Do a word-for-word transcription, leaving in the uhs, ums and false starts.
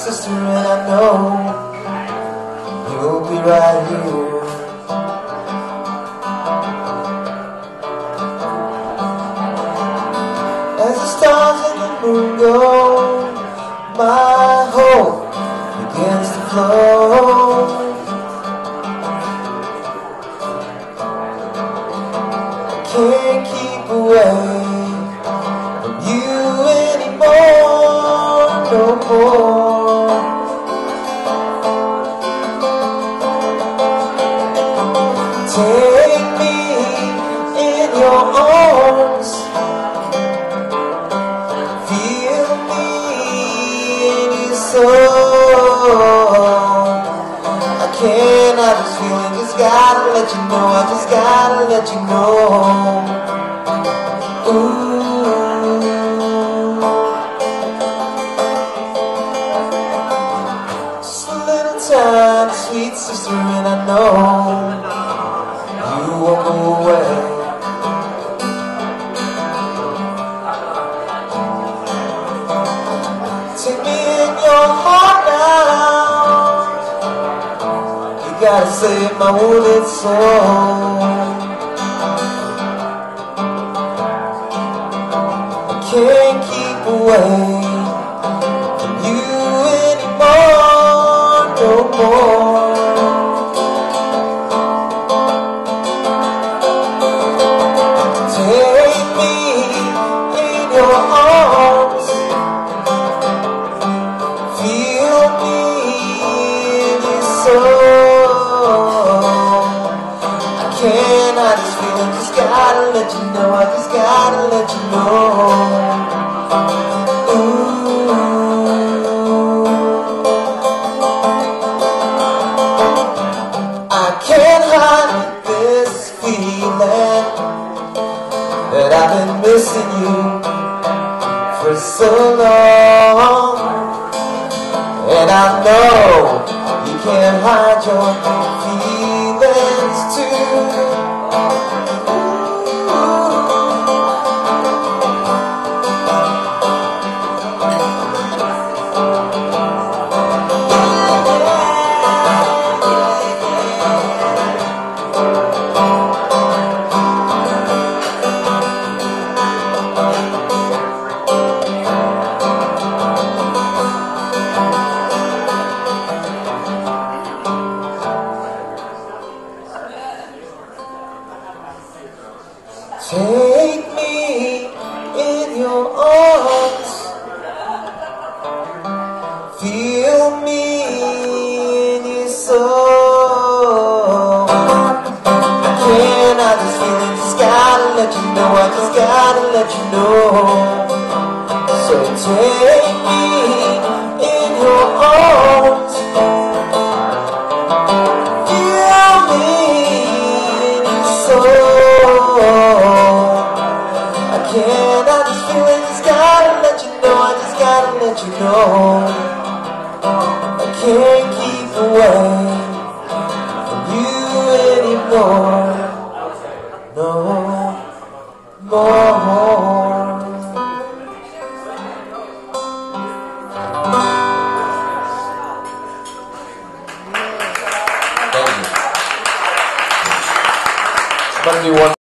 sister, and I know you'll be right here. As the stars and the moon go, my hope begins to flow. I can't keep away from you anymore, no more. Take me in your arms, feel me in your soul. I can't hide this feeling, just gotta let you know, I just gotta let you know. Ooh. Just a little time, sweet sister, and I know you won't go away. Take me in your heart now, you gotta save my wounded soul. I can't keep away from you anymore, no more. Take me in your arms, feel me in your soul. I can't hide this feeling, just gotta let you know, I just gotta let you know. Ooh. I can't hide this feeling that I've been missing you for so long. And I know you can't hide your feelings too. Take me in your arms, feel me in your soul. I can't hide this feeling, just gotta let you know, I just gotta let you know. So take me in your arms, feel me in your soul. I can't hide this feeling, just gotta let you know, I just gotta let you know. I can't keep away from you anymore, no more. Thank you. Somebody do one.